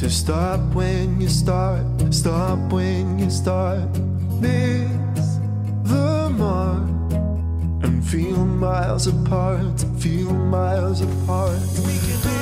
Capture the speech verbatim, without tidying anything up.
stop when you start, stop when you start. Miss the mark and feel miles apart, feel miles apart. We can